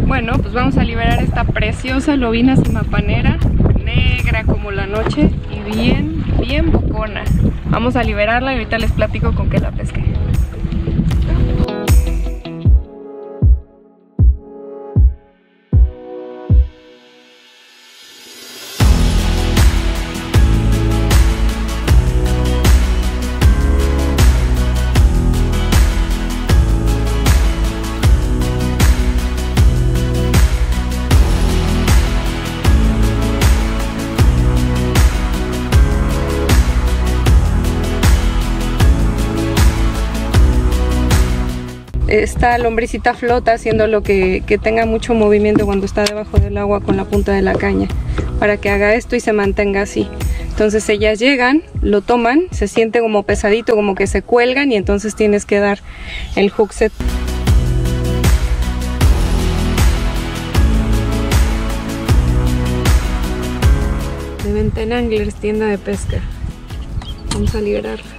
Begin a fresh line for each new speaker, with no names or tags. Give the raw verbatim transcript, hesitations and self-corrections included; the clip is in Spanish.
Bueno, pues vamos a liberar esta preciosa lobina simapanera, negra como la noche y bien, bien bocona. Vamos a liberarla y ahorita les platico con qué la pesqué. Esta lombricita flota haciendo lo que, que tenga mucho movimiento cuando está debajo del agua con la punta de la caña, para que haga esto y se mantenga así. Entonces ellas llegan, lo toman, se siente como pesadito, como que se cuelgan, y entonces tienes que dar el hook set. De Ventana Anglers, tienda de pesca. Vamos a liberarla.